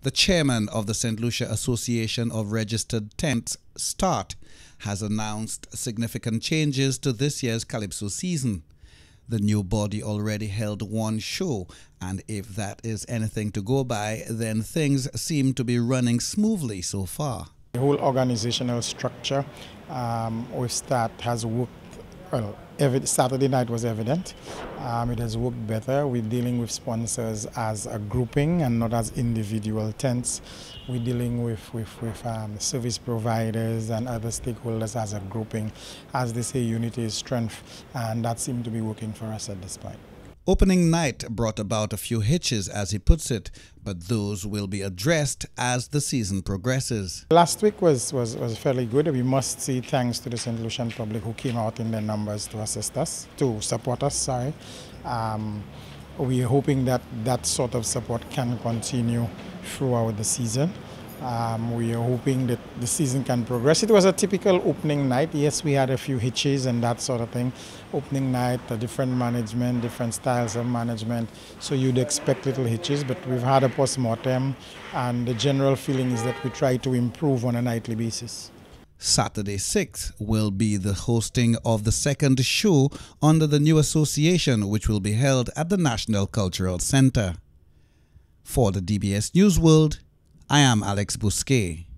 The chairman of the Saint Lucia Association of Registered Tents, START, has announced significant changes to this year's Calypso season. The new body already held one show, and if that is anything to go by, then things seem to be running smoothly so far. The whole organizational structure with START has worked well. Saturday night was evident. It has worked better. We're dealing with sponsors as a grouping and not as individual tents. We're dealing with service providers and other stakeholders as a grouping. As they say, unity is strength, and that seemed to be working for us at this point. Opening night brought about a few hitches, as he puts it, but those will be addressed as the season progresses. Last week was fairly good. We must say thanks to the St. Lucian public who came out in their numbers to assist us, to support us, We are hoping that that sort of support can continue throughout the season. We are hoping that the season can progress. It was a typical opening night. Yes, we had a few hitches and that sort of thing. Opening night, a different management, different styles of management. So you'd expect little hitches, but we've had a post-mortem, and the general feeling is that we try to improve on a nightly basis. Saturday 6th will be the hosting of the second show under the new association, which will be held at the National Cultural Center. For the DBS News World, I am Alex Bousquet.